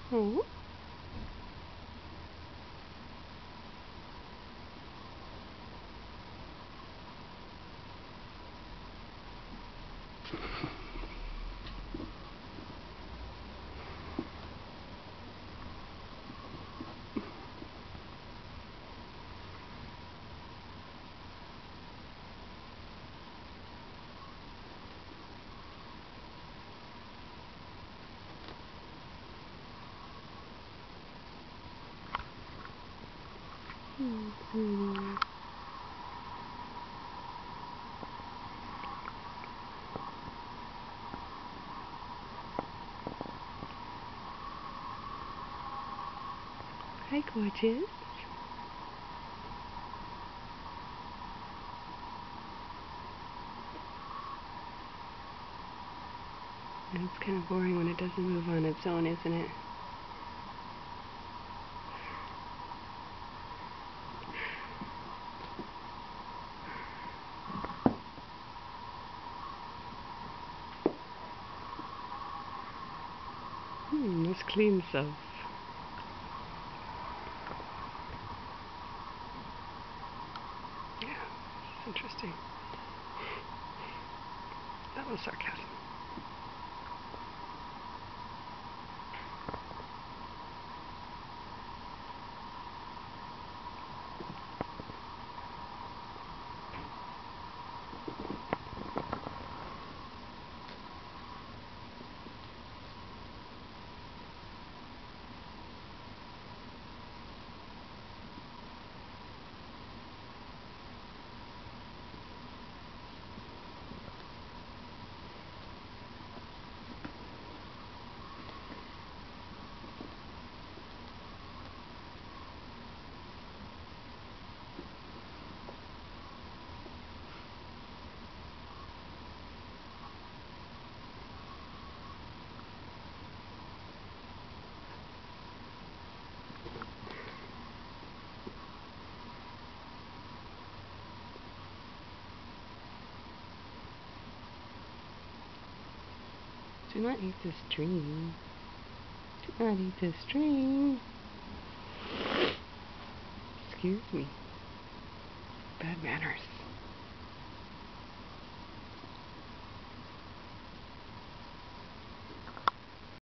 Oh. Mm-hmm. Hi, gorgeous. And it's kind of boring when it doesn't move on its own, isn't it? This clean stuff. Yeah, it's interesting. That was sarcasm. Do not eat the string. Do not eat the string. Excuse me. Bad manners.